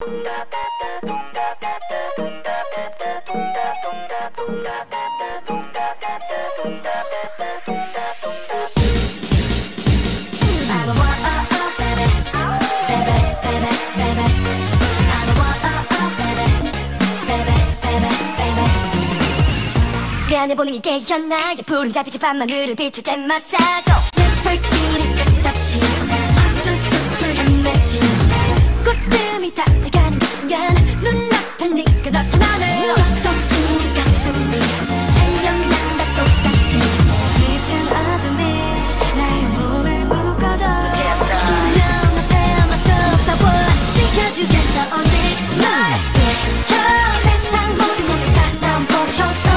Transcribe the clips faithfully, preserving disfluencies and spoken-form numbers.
내 안에 보는 이게였나 푸른 달빛이 밤하늘을 비출 때마다 또 불길이 끝없이 어떤 숲을 헤매지 꽃들이 닿아가는 그 순간 눈앞에 네가 나타나네 떴던 가슴이 달려난다 똑같이 짙은 어둠이 나의 몸을 묶어도 심장 앞에 아마서 싸워 지켜주겠어 오직 널 비켜 세상 모든 것을 사랑 보셔서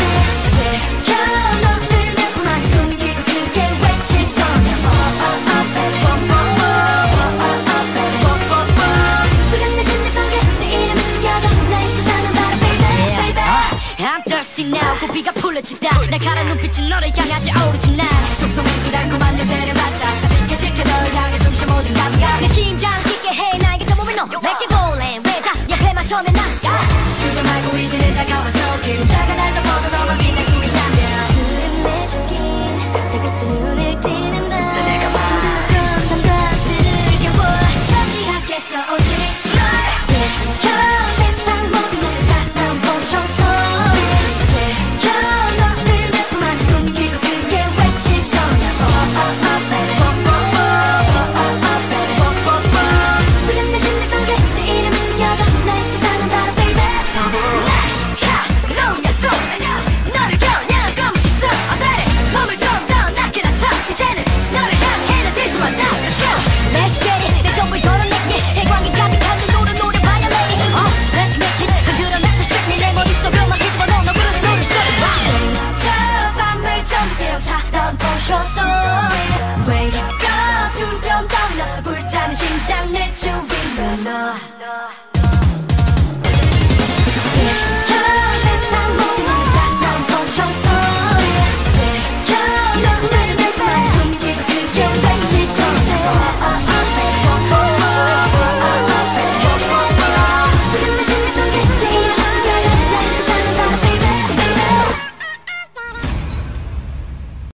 now 고비가 풀려지다 날카로운 눈빛은 너를 향하지 오르지 난 속속해서 달콤한 냄새를 맡아 비켜질게 널 향해 숨쉬 모든 감각 내 심장 뛰게 해 나에게 저 몸을 놓 맺게 볼래 왜자 옆에만 서면 난 수정 말고 이제는 다가와줘 그림자가 날 덮어도